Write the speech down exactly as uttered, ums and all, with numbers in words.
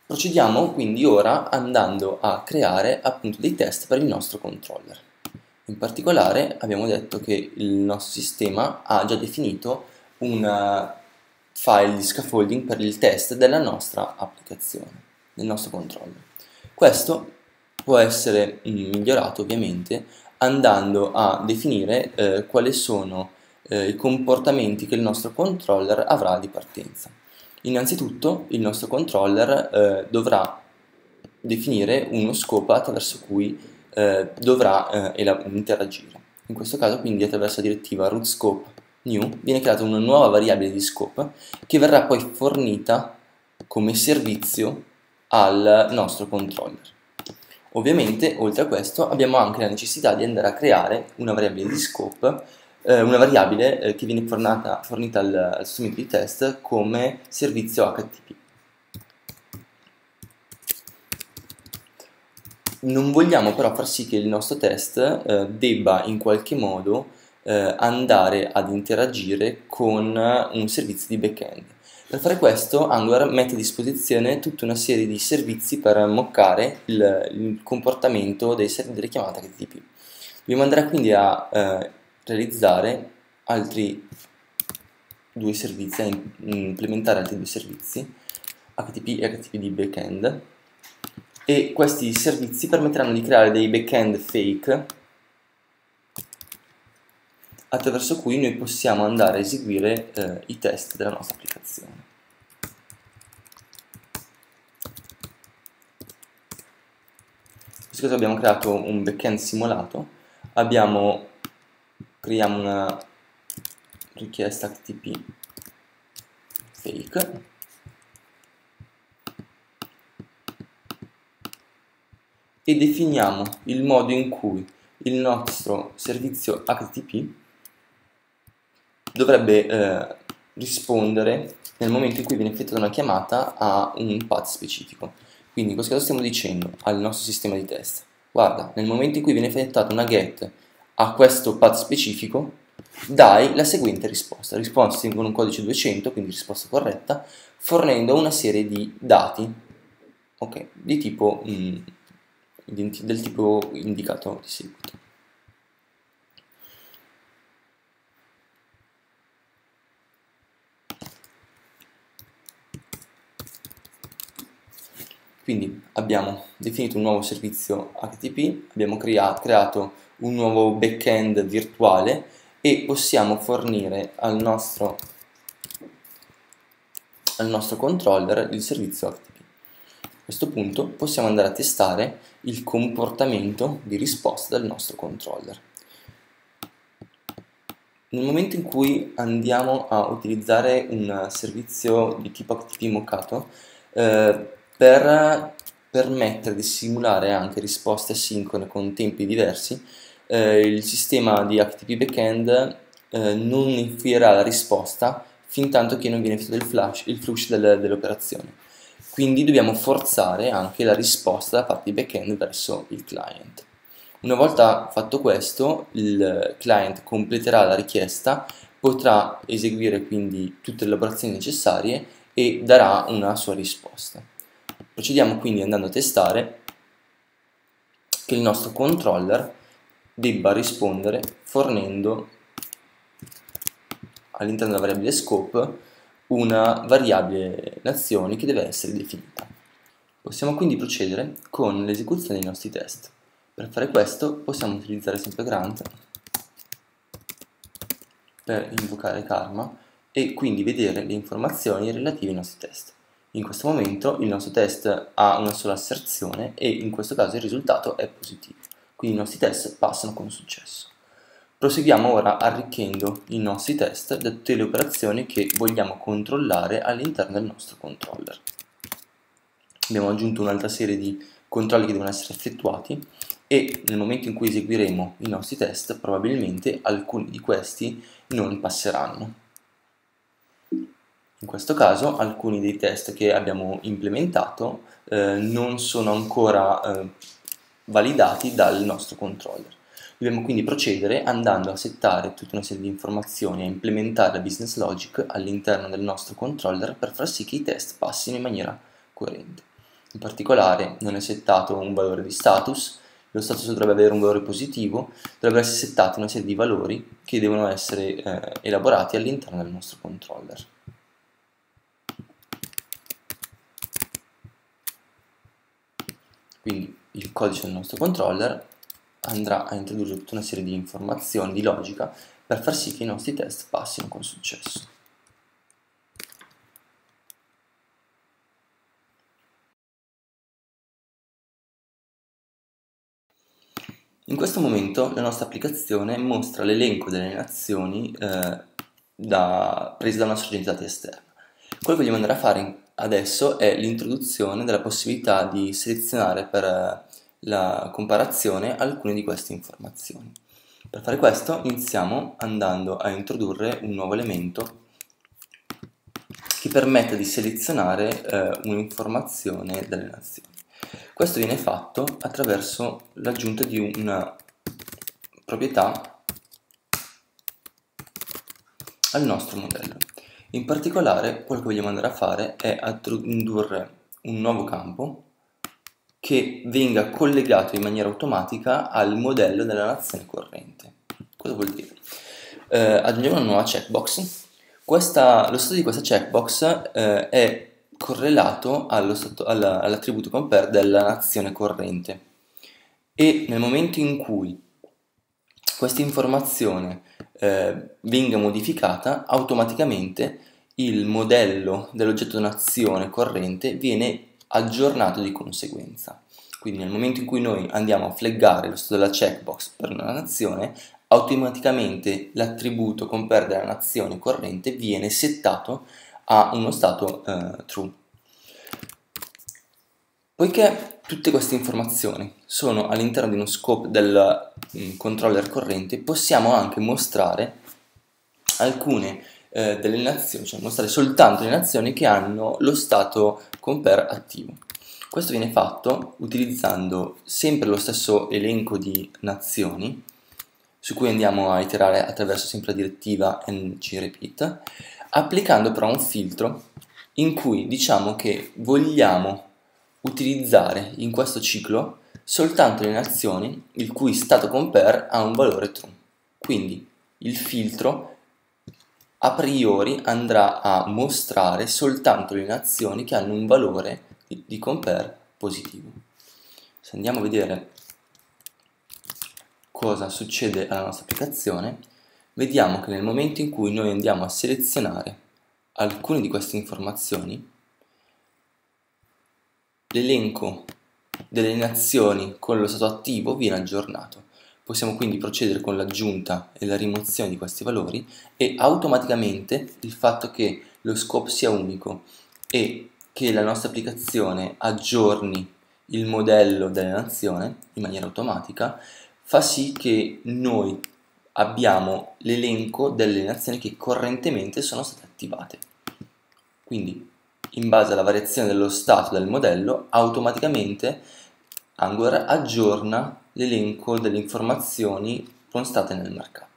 Procediamo quindi ora andando a creare appunto dei test per il nostro controller. In particolare abbiamo detto che il nostro sistema ha già definito un file di scaffolding per il test della nostra applicazione, del nostro controller. Questo può essere migliorato ovviamente andando a definire eh, quali sono eh, i comportamenti che il nostro controller avrà di partenza. Innanzitutto il nostro controller eh, dovrà definire uno scopo attraverso cui eh, dovrà eh, interagire. In questo caso quindi attraverso la direttiva root scope new viene creata una nuova variabile di scope che verrà poi fornita come servizio al nostro controller. Ovviamente oltre a questo abbiamo anche la necessità di andare a creare una variabile di scope, eh, una variabile eh, che viene fornata, fornita al, al strumento di test come servizio H T T P. Non vogliamo però far sì che il nostro test eh, debba in qualche modo eh, andare ad interagire con un servizio di backend. Per fare questo Angular mette a disposizione tutta una serie di servizi per moccare il, il comportamento dei, delle chiamate H T T P. Dobbiamo andare quindi a eh, realizzare altri due servizi, a implementare altri due servizi, H T T P e H T T P di backend, e questi servizi permetteranno di creare dei backend fake attraverso cui noi possiamo andare a eseguire eh, i test della nostra applicazione. In questo caso abbiamo creato un backend simulato, abbiamo, creiamo una richiesta H T T P fake e definiamo il modo in cui il nostro servizio H T T P dovrebbe eh, rispondere nel momento in cui viene effettuata una chiamata a un path specifico. Quindi in questo caso stiamo dicendo al nostro sistema di test: guarda, nel momento in cui viene effettuata una get a questo path specifico, dai la seguente risposta. Risposta con un codice duecento, quindi risposta corretta, fornendo una serie di dati, ok, di tipo, mm, del tipo indicato di seguito. Quindi abbiamo definito un nuovo servizio H T T P, abbiamo crea creato un nuovo backend virtuale e possiamo fornire al nostro, al nostro controller il servizio H T T P. A questo punto possiamo andare a testare il comportamento di risposta del nostro controller. Nel momento in cui andiamo a utilizzare un servizio di tipo H T T P moccato, eh, per permettere di simulare anche risposte asincrone con tempi diversi, eh, il sistema di H T T P backend eh, non influirà la risposta fin tanto che non viene effettuato il, flash, il flush del, dell'operazione. Quindi dobbiamo forzare anche la risposta da parte di backend verso il client. Una volta fatto questo, il client completerà la richiesta, potrà eseguire quindi tutte le operazioni necessarie e darà una sua risposta. Procediamo quindi andando a testare che il nostro controller debba rispondere fornendo all'interno della variabile scope una variabile nazioni che deve essere definita. Possiamo quindi procedere con l'esecuzione dei nostri test. Per fare questo possiamo utilizzare sempre Grunt per invocare Karma e quindi vedere le informazioni relative ai nostri test. In questo momento il nostro test ha una sola asserzione e in questo caso il risultato è positivo, quindi i nostri test passano con successo. Proseguiamo ora arricchendo i nostri test da tutte le operazioni che vogliamo controllare all'interno del nostro controller. Abbiamo aggiunto un'altra serie di controlli che devono essere effettuati e nel momento in cui eseguiremo i nostri test probabilmente alcuni di questi non passeranno. In questo caso alcuni dei test che abbiamo implementato eh, non sono ancora eh, validati dal nostro controller. Dobbiamo quindi procedere andando a settare tutta una serie di informazioni e implementare la business logic all'interno del nostro controller per far sì che i test passino in maniera coerente. In particolare non è settato un valore di status, lo status dovrebbe avere un valore positivo, dovrebbero essere settati una serie di valori che devono essere eh, elaborati all'interno del nostro controller. Quindi il codice del nostro controller andrà a introdurre tutta una serie di informazioni, di logica, per far sì che i nostri test passino con successo. In questo momento la nostra applicazione mostra l'elenco delle nazioni eh, da, prese da una sorgente dati esterna. Quello che vogliamo andare a fare adesso è l'introduzione della possibilità di selezionare per eh, la comparazione alcune di queste informazioni. Per fare questo iniziamo andando a introdurre un nuovo elemento che permetta di selezionare eh, un'informazione dalle nazioni. Questo viene fatto attraverso l'aggiunta di una proprietà al nostro modello. In particolare, quello che vogliamo andare a fare è introdurre un nuovo campo che venga collegato in maniera automatica al modello della nazione corrente. Cosa vuol dire? Eh, aggiungiamo una nuova checkbox. Questa, lo stato di questa checkbox eh, è correlato all'attributo compare della nazione corrente, e nel momento in cui questa informazione eh, venga modificata, automaticamente il modello dell'oggetto nazione corrente viene aggiornato di conseguenza. Quindi nel momento in cui noi andiamo a flaggare lo stato della checkbox per una nazione, automaticamente l'attributo compare della nazione corrente viene settato a uno stato eh, true. Poiché tutte queste informazioni sono all'interno di uno scope del mm, controller corrente, possiamo anche mostrare alcune eh, delle nazioni, cioè mostrare soltanto le nazioni che hanno lo stato compare attivo. Questo viene fatto utilizzando sempre lo stesso elenco di nazioni, su cui andiamo a iterare attraverso sempre la direttiva ngRepeat, applicando però un filtro in cui diciamo che vogliamo utilizzare in questo ciclo soltanto le nazioni il cui stato compare ha un valore true. Quindi il filtro a priori andrà a mostrare soltanto le nazioni che hanno un valore di, di compare positivo. Se andiamo a vedere cosa succede alla nostra applicazione, vediamo che nel momento in cui noi andiamo a selezionare alcune di queste informazioni, l'elenco delle nazioni con lo stato attivo viene aggiornato. Possiamo quindi procedere con l'aggiunta e la rimozione di questi valori, e automaticamente il fatto che lo scope sia unico e che la nostra applicazione aggiorni il modello della nazione in maniera automatica fa sì che noi abbiamo l'elenco delle nazioni che correntemente sono state attivate. Quindi, in base alla variazione dello stato del modello, automaticamente Angular aggiorna l'elenco delle informazioni constate nel markup.